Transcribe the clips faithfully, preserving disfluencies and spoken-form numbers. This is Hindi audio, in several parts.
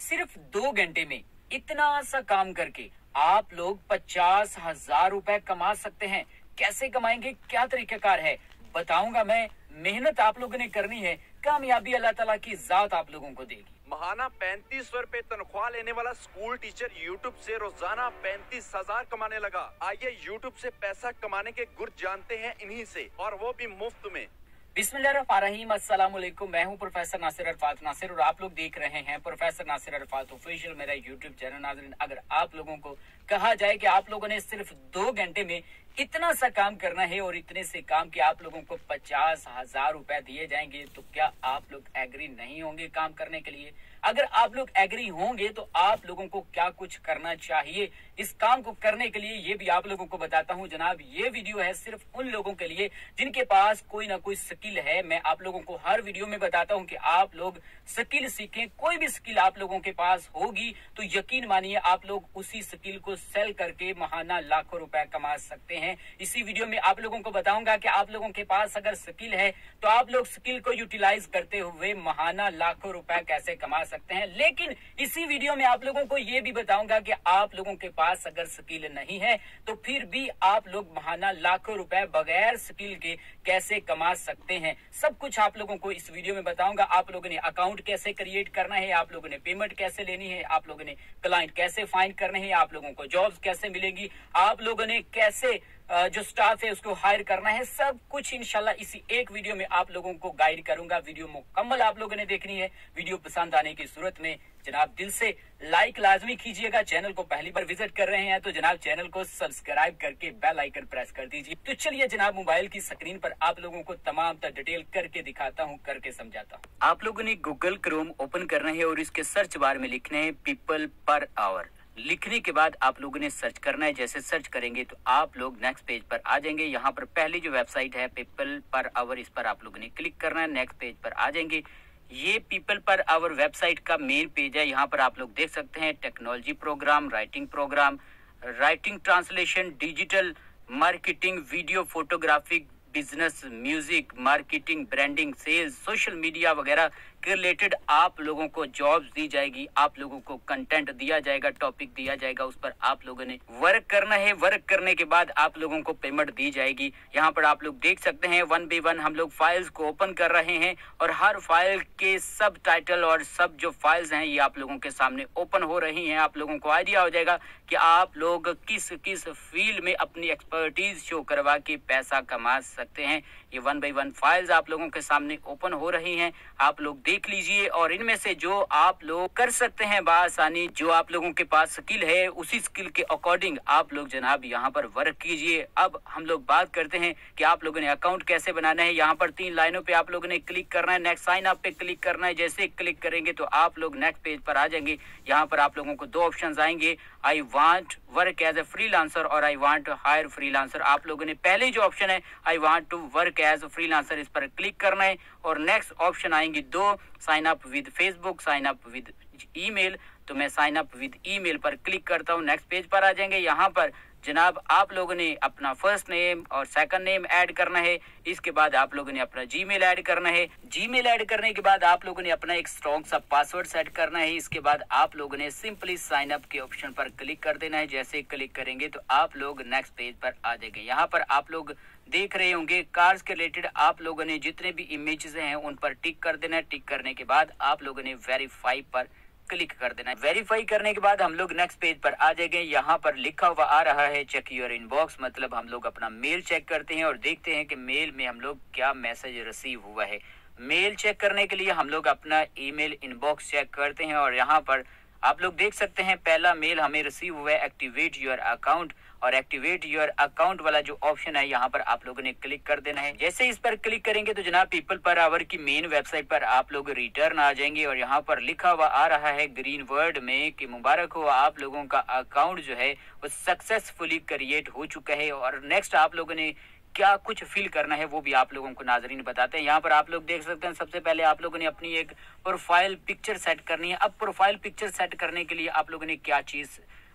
सिर्फ दो घंटे में इतना सा काम करके आप लोग पचास हजार रुपए कमा सकते हैं। कैसे कमाएंगे, क्या तरीकाकार है, बताऊंगा मैं। मेहनत आप लोगों ने करनी है, कामयाबी अल्लाह ताला की जात आप लोगों को देगी। महाना पैंतीस सौ रुपए तनख्वाह लेने वाला स्कूल टीचर यूट्यूब से रोजाना पैंतीस हजार कमाने लगा। आइए यूट्यूब से पैसा कमाने के गुर जानते हैं इन्हीं से, और वो भी मुफ्त में। बिस्मिल्लाहिर्रहमानिर्रहीम, अस्सलाम वालेकुम। मैं हूं प्रोफेसर नासिर अरफात नासिर और आप लोग देख रहे हैं प्रोफेसर नासिर अरफात ऑफिशियल, मेरा यूट्यूब चैनल। नाज़रीन, अगर आप लोगों को कहा जाए कि आप लोगों ने सिर्फ दो घंटे में इतना सा काम करना है और इतने से काम कि आप लोगों को पचास हजार रुपए दिए जाएंगे, तो क्या आप लोग एग्री नहीं होंगे काम करने के लिए? अगर आप लोग एग्री होंगे तो आप लोगों को क्या कुछ करना चाहिए इस काम को करने के लिए, ये भी आप लोगों को बताता हूं। जनाब, ये वीडियो है सिर्फ उन लोगों के लिए जिनके पास कोई ना कोई स्किल है। मैं आप लोगों को हर वीडियो में बताता हूं कि आप लोग स्किल सीखें। कोई भी स्किल आप लोगों के पास होगी तो यकीन मानिए आप लोग उसी स्किल को सेल करके महाना लाखों रुपए कमा सकते हैं। इसी वीडियो में आप लोगों को बताऊंगा कि आप लोगों के पास अगर स्किल है तो आप लोग स्किल को यूटिलाइज करते हुए महाना लाखों रुपए कैसे कमा सकते हैं। लेकिन इसी वीडियो में आप लोगों को ये भी बताऊंगा कि आप लोगों के पास अगर स्किल नहीं है तो फिर भी आप लोग महाना लाखों रुपए बगैर स्किल के कैसे कमा सकते हैं। सब कुछ आप लोगों को इस वीडियो में बताऊंगा। आप लोगों ने अकाउंट कैसे क्रिएट करना है, आप लोगों ने पेमेंट कैसे लेनी है, आप लोगों ने क्लाइंट कैसे फाइंड करने हैं, आप लोगों को जॉब्स कैसे मिलेगी, आप लोगों ने कैसे जो स्टाफ है उसको हायर करना है, सब कुछ इंशाल्लाह इसी एक वीडियो में आप लोगों को गाइड करूंगा। वीडियो मुकम्मल आप लोगों ने देखनी है। वीडियो पसंद आने की सूरत में जनाब दिल से लाइक लाजमी कीजिएगा। चैनल को पहली बार विजिट कर रहे हैं तो जनाब चैनल को सब्सक्राइब करके बेल आइकन प्रेस कर दीजिए। तो चलिए जनाब, मोबाइल की स्क्रीन पर आप लोगों को तमाम तर डिटेल करके दिखाता हूँ, करके समझाता हूँ। आप लोगों ने गूगल क्रोम ओपन करना है और इसके सर्च बार में लिखना है पीपल पर आवर। लिखने के बाद आप लोगों ने सर्च करना है। जैसे सर्च करेंगे तो आप लोग नेक्स्ट पेज पर आ जाएंगे। यहाँ पर पहली जो वेबसाइट है पीपल पर आवर, इस पर आप लोगों ने क्लिक करना है। नेक्स्ट पेज पर आ जाएंगे। ये पीपल पर आवर वेबसाइट का मेन पेज है। यहाँ पर आप लोग देख सकते हैं technology program, writing program, writing translation, digital marketing, video photography, business, music, marketing, branding, sales, social media वगैरह के रिलेटेड आप लोगों को जॉब्स दी जाएगी। आप लोगों को कंटेंट दिया जाएगा, टॉपिक दिया जाएगा, उस पर आप लोगों ने वर्क करना है। वर्क करने के बाद आप लोगों को पेमेंट दी जाएगी। यहाँ पर आप लोग देख सकते हैं वन बाय वन हम लोग फाइल्स को ओपन कर रहे हैं और हर फाइल के सब टाइटल और सब जो फाइल्स हैं ये आप लोगों के सामने ओपन हो रही हैं। आप लोगों को आइडिया हो जाएगा कि आप लोग किस किस फील्ड में अपनी एक्सपर्टीज शो करवा के पैसा कमा सकते हैं। ये वन बाय वन फाइल्स आप लोगों के सामने ओपन हो रही हैं, आप लोग देख लीजिए। और इनमें से जो आप लोग कर सकते हैं बासानी, जो आप लोगों के पास स्किल है उसी स्किल के अकॉर्डिंग आप लोग जनाब यहाँ पर वर्क कीजिए। अब हम लोग बात करते हैं कि आप लोगों ने अकाउंट कैसे बनाना है। यहाँ पर तीन लाइनों पे आप लोगों ने क्लिक करना है, नेक्स्ट साइन अप पे क्लिक करना है। जैसे क्लिक करेंगे तो आप लोग नेक्स्ट पेज पर आ जाएंगे। यहाँ पर आप लोगों को दो ऑप्शन आएंगे, I want work as a freelancer और I want to hire freelancer. आप लोगों ने पहले जो ऑप्शन है I want to work as freelancer, इस पर क्लिक करना है। और नेक्स्ट ऑप्शन आएंगे दो, sign up with Facebook, sign up with email. तो मैं साइन अप विद ईमेल पर क्लिक करता हूँ। नेक्स्ट पेज पर आ जाएंगे। यहाँ पर जनाब आप लोगों ने अपना फर्स्ट नेम और सेकंड नेम ऐड करना है। इसके बाद आप लोगों ने अपना जीमेल ऐड करना है। जीमेल ऐड करने के बाद आप लोगों ने अपना एक स्ट्रॉन्ग सा पासवर्ड सेट करना है। इसके बाद आप लोगों ने सिंपली साइन अप के ऑप्शन पर क्लिक कर देना है। जैसे क्लिक करेंगे तो आप लोग नेक्स्ट पेज पर आ जाएंगे। यहाँ पर आप लोग देख रहे होंगे कार्स के रिलेटेड आप लोगों ने जितने भी इमेजेस हैं उन पर टिक कर देना है। टिक करने के बाद आप लोगों ने वेरीफाई पर क्लिक कर देना है। वेरीफाई करने के बाद हम लोग नेक्स्ट पेज पर आ जाएंगे। यहाँ पर लिखा हुआ आ रहा है चेक योर इनबॉक्स, मतलब हम लोग अपना मेल चेक करते हैं और देखते हैं कि मेल में हम लोग क्या मैसेज रिसीव हुआ है। मेल चेक करने के लिए हम लोग अपना ईमेल इनबॉक्स चेक करते हैं और यहाँ पर आप लोग देख सकते हैं पहला मेल हमें रिसीव हुआ है एक्टिवेट योर अकाउंट। और एक्टिवेट योर अकाउंट वाला जो ऑप्शन है यहाँ पर आप लोगों ने क्लिक कर देना है। जैसे इस पर क्लिक करेंगे तो जनाब पीपल पर आवर की मेन वेबसाइट पर आप लोग रिटर्न आ जाएंगे और यहाँ पर लिखा हुआ आ रहा है ग्रीन वर्ड में कि मुबारक हो, आप लोगों का अकाउंट जो है वो सक्सेसफुली क्रिएट हो चुका है। और नेक्स्ट आप लोगों ने क्या कुछ फिल करना है वो भी आप लोगों को नाजरीन बताते हैं। यहाँ पर आप लोग देख सकते हैं सबसे पहले आप लोगों ने अपनी एक प्रोफाइल पिक्चर सेट करनी है। अब प्रोफाइल पिक्चर सेट करने के लिए आप लोगों ने क्या चीज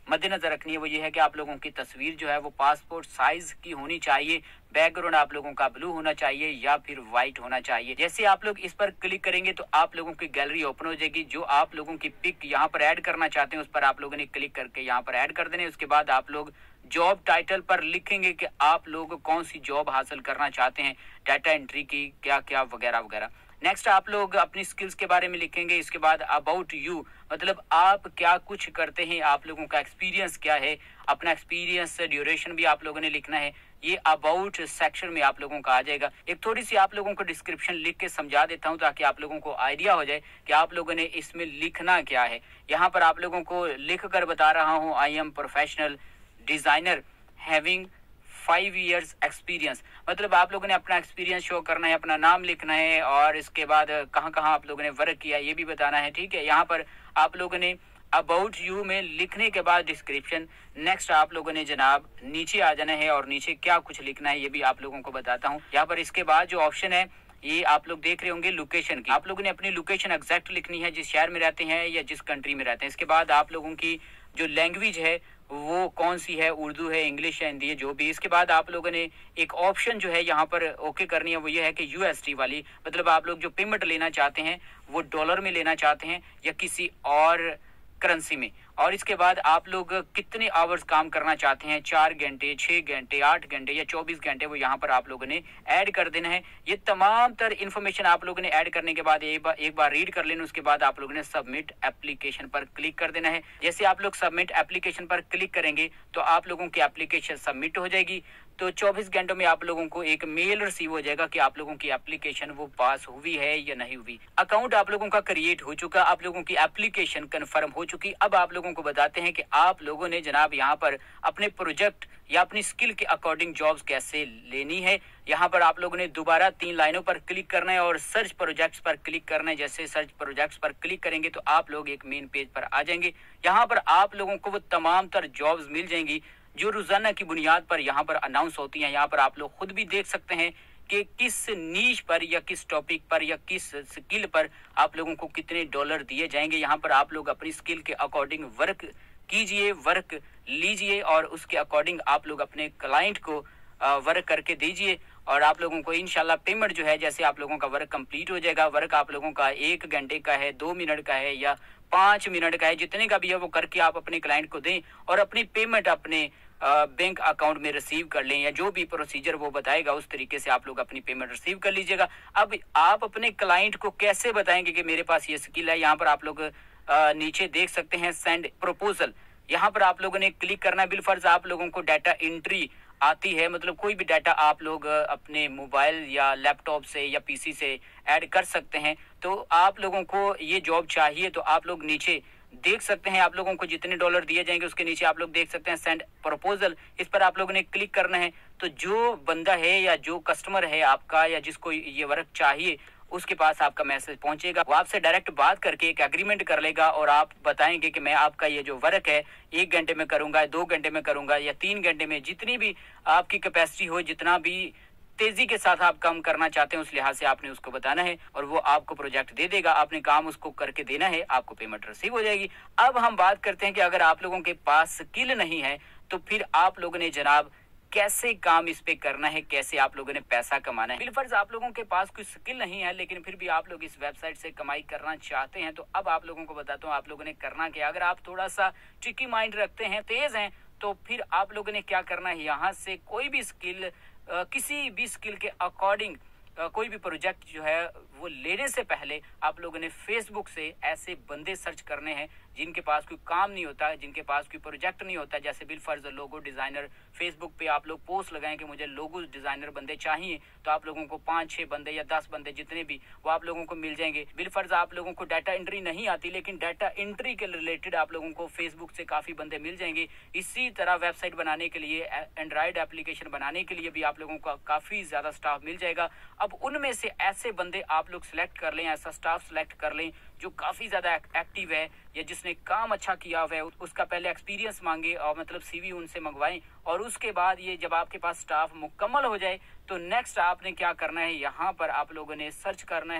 मद्देनजर रखनी है वो ये है कि आप लोगों की तस्वीर जो है वो पासपोर्ट साइज की होनी चाहिए, बैकग्राउंड आप लोगों का ब्लू होना चाहिए या फिर व्हाइट होना चाहिए। जैसे आप लोग इस पर क्लिक करेंगे तो आप लोगों की गैलरी ओपन हो जाएगी। जो आप लोगों की पिक यहाँ पर ऐड करना चाहते हैं उस पर आप लोगों ने क्लिक करके यहाँ पर ऐड कर देने। उसके बाद आप लोग जॉब टाइटल पर लिखेंगे कि आप लोग कौन सी जॉब हासिल करना चाहते हैं, डाटा एंट्री की, क्या क्या वगैरह वगैरह। नेक्स्ट आप लोग अपनी स्किल्स के बारे में लिखेंगे। इसके बाद अबाउट यू, मतलब आप क्या कुछ करते हैं, आप लोगों का एक्सपीरियंस क्या है, अपना एक्सपीरियंस ड्यूरेशन भी आप लोगों ने लिखना है। ये अबाउट सेक्शन में आप लोगों का आ जाएगा। एक थोड़ी सी आप लोगों को डिस्क्रिप्शन लिख के समझा देता हूं ताकि आप लोगों को आइडिया हो जाए कि आप लोगों ने इसमें लिखना क्या है। यहाँ पर आप लोगों को लिख कर बता रहा हूँ, I am professional designer having five years experience, मतलब आप लोगों ने अपना एक्सपीरियंस शो करना है, अपना नाम लिखना है और इसके बाद कहाँ कहाँ आप लोगों ने वर्क किया ये भी बताना है। ठीक है, यहाँ पर आप लोगों ने अबाउट यू में लिखने के बाद डिस्क्रिप्शन, नेक्स्ट आप लोगों ने जनाब नीचे आ जाना है और नीचे क्या कुछ लिखना है ये भी आप लोगों को बताता हूँ। यहाँ पर इसके बाद जो ऑप्शन है ये आप लोग देख रहे होंगे लोकेशन की, आप लोगों ने अपनी लोकेशन एग्जैक्ट लिखनी है, जिस शहर में रहते हैं या जिस कंट्री में रहते हैं। इसके बाद आप लोगों की जो लैंग्वेज है वो कौन सी है, उर्दू है, इंग्लिश है, हिंदी है, जो भी। इसके बाद आप लोगों ने एक ऑप्शन जो है यहाँ पर ओके करनी है, वो ये है कि यूएसडी वाली, मतलब आप लोग जो पेमेंट लेना चाहते हैं वो डॉलर में लेना चाहते हैं या किसी और करेंसी में। और इसके बाद आप लोग कितने आवर्स काम करना चाहते हैं, चार घंटे, छह घंटे, आठ घंटे या चौबीस घंटे, वो यहाँ पर आप लोगों ने ऐड कर देना है। ये तमाम तर इन्फॉर्मेशन आप लोगों ने ऐड करने के बाद एक बार एक बार रीड कर लेना। उसके बाद आप लोगों ने सबमिट एप्लीकेशन पर क्लिक कर देना है। जैसे आप लोग सबमिट एप्लीकेशन पर क्लिक करेंगे तो आप लोगों की एप्लीकेशन सबमिट हो जाएगी। तो चौबीस घंटों में आप लोगों को एक मेल रिसीव हो जाएगा कि आप लोगों की एप्लीकेशन वो पास हुई है या नहीं हुई। अकाउंट आप लोगों का क्रिएट हो चुका, आप लोगों की एप्लीकेशन कंफर्म हो चुकी। अब आप लोगों को बताते हैं कि आप लोगों ने जनाब यहाँ पर अपने प्रोजेक्ट या अपनी स्किल के अकॉर्डिंग जॉब्स कैसे लेनी है। यहाँ पर आप लोगों ने दोबारा तीन लाइनों पर क्लिक करना है और सर्च प्रोजेक्ट्स पर क्लिक करना है। जैसे सर्च प्रोजेक्ट्स पर क्लिक करेंगे तो आप लोग एक मेन पेज पर आ जाएंगे। यहाँ पर आप लोगों को वो तमाम तर जॉब्स मिल जाएंगी जो रोजाना की बुनियाद पर यहाँ पर अनाउंस होती हैं। यहाँ पर आप लोग खुद भी देख सकते हैं कि किस नीश पर या किस टॉपिक पर या किस स्किल पर आप लोगों को कितने डॉलर दिए जाएंगे। यहाँ पर आप लोग अपनी स्किल के अकॉर्डिंग वर्क कीजिए, वर्क लीजिए और उसके अकॉर्डिंग आप लोग अपने क्लाइंट को वर्क करके दीजिए और आप लोगों को इंशाल्लाह पेमेंट जो है, जैसे आप लोगों का वर्क कंप्लीट हो जाएगा, वर्क आप लोगों का एक घंटे का है, दो मिनट का है या पाँच मिनट का है, जितने का भी है वो करके आप अपने क्लाइंट को दें और अपनी पेमेंट अपने बैंक अकाउंट में रिसीव कर लें या जो भी प्रोसीजर वो बताएगा उस तरीके से आप लोग अपनी पेमेंट रिसीव कर लीजिएगा। अब आप अपने क्लाइंट को कैसे बताएंगे कि मेरे पास ये स्किल है। यहाँ पर आप लोग नीचे देख सकते हैं सेंड प्रपोजल, यहाँ पर आप लोगों ने क्लिक करना है। बिलफर्ज आप लोगों को डाटा एंट्री आती है, मतलब कोई भी डाटा आप लोग अपने मोबाइल या लैपटॉप से या पीसी से ऐड कर सकते हैं। तो आप लोगों को ये जॉब चाहिए तो आप लोग नीचे देख सकते हैं, आप लोगों को जितने डॉलर दिए जाएंगे उसके नीचे आप लोग देख सकते हैं सेंड प्रपोजल, इस पर आप लोगों ने क्लिक करना है। तो जो बंदा है या जो कस्टमर है आपका या जिसको ये वर्क चाहिए उसके पास आपका मैसेज पहुंचेगा, वो आपसे डायरेक्ट बात करके एक एग्रीमेंट कर लेगा और आप बताएंगे कि मैं आपका ये जो वर्क है एक घंटे में करूंगा, दो घंटे में करूंगा या तीन घंटे में, जितनी भी आपकी कैपेसिटी हो, जितना भी तेजी के साथ आप काम करना चाहते हैं उस लिहाज से आपने उसको बताना है और वो आपको प्रोजेक्ट दे देगा। आपने काम उसको करके देना है, आपको पेमेंट रिसीव हो जाएगी। अब हम बात करते हैं कि अगर आप लोगों के पास स्किल नहीं है तो फिर आप लोगों ने जनाब कैसे काम इस पे करना है, कैसे आप लोगों ने पैसा कमाना है। बिलफर्ज आप लोगों के पास कोई स्किल नहीं है लेकिन फिर भी आप लोग इस वेबसाइट से कमाई करना चाहते हैं, तो अब आप लोगों को बताता हूँ आप लोगों ने करना क्या। अगर आप थोड़ा सा ट्रिकी माइंड रखते हैं, तेज हैं, तो फिर आप लोगों ने क्या करना है, यहाँ से कोई भी स्किल, किसी भी स्किल के अकॉर्डिंग कोई भी प्रोजेक्ट जो है वो लेने से पहले आप लोगों ने फेसबुक से ऐसे बंदे सर्च करने हैं जिनके पास कोई काम नहीं होता, जिनके पास कोई प्रोजेक्ट नहीं होता। जैसे बिलफर्ज लोगो डिजाइनर, फेसबुक पे आप लोग पोस्ट लगाएं कि मुझे लोगो डिजाइनर बंदे चाहिए, तो आप लोगों को पांच छह बंदे या दस बंदे जितने भी वो आप लोगों को मिल जाएंगे। बिलफर्ज आप लोगों को डाटा एंट्री नहीं आती लेकिन डाटा एंट्री के रिलेटेड आप लोगों को फेसबुक से काफी बंदे मिल जाएंगे। इसी तरह वेबसाइट बनाने के लिए, एंड्रॉइड एप्लीकेशन बनाने के लिए भी आप लोगों का काफी ज्यादा स्टाफ मिल जाएगा। अब उनमें से ऐसे बंदे आप लोग सिलेक्ट कर लें, ऐसा स्टाफ सिलेक्ट कर लें जो काफी ज्यादा एक्टिव है या जिसने काम अच्छा किया हुआ है, उसका पहले एक्सपीरियंस मांगे और मतलब सीवी उनसे मंगवाएं और उसके बाद ये जब आपके पास स्टाफ मुकम्मल हो जाए तो नेक्स्ट आपने क्या करना है, यहाँ पर आप लोगों ने सर्च करना है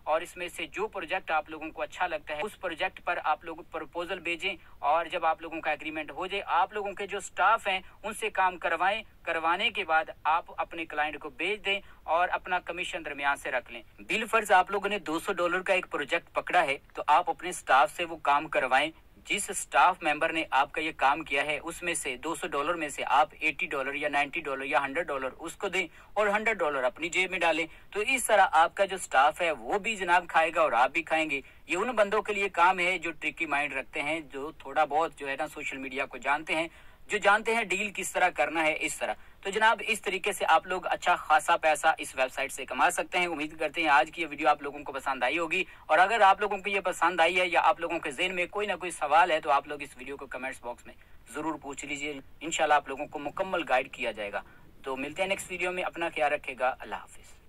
और इसमें से जो प्रोजेक्ट आप लोगों को अच्छा लगता है उस प्रोजेक्ट पर आप लोग प्रपोजल भेजें और जब आप लोगों का एग्रीमेंट हो जाए आप लोगों के जो स्टाफ हैं उनसे काम करवाएं। करवाने के बाद आप अपने क्लाइंट को भेज दें और अपना कमीशन दरमियान से रख लें। बिल फर्ज आप लोगों ने दो सौ डॉलर का एक प्रोजेक्ट पकड़ा है तो आप अपने स्टाफ से वो काम करवाएं। जिस स्टाफ मेंबर ने आपका ये काम किया है उसमें से दो सौ डॉलर में से आप अस्सी डॉलर या नब्बे डॉलर या सौ डॉलर उसको दें और सौ डॉलर अपनी जेब में डालें। तो इस तरह आपका जो स्टाफ है वो भी जनाब खाएगा और आप भी खाएंगे। ये उन बंदों के लिए काम है जो ट्रिकी माइंड रखते हैं, जो थोड़ा बहुत जो है ना सोशल मीडिया को जानते हैं, जो जानते हैं डील किस तरह करना है इस तरह। तो जनाब इस तरीके से आप लोग अच्छा खासा पैसा इस वेबसाइट से कमा सकते हैं। उम्मीद करते हैं आज की ये वीडियो आप लोगों को पसंद आई होगी और अगर आप लोगों को ये पसंद आई है या आप लोगों के ज़हन में कोई ना कोई सवाल है तो आप लोग इस वीडियो को कमेंट्स बॉक्स में जरूर पूछ लीजिए। इंशाल्लाह आप लोगों को मुकम्मल गाइड किया जाएगा। तो मिलते हैं नेक्स्ट वीडियो में। अपना ख्याल रखेगा। अल्लाह हाफिज।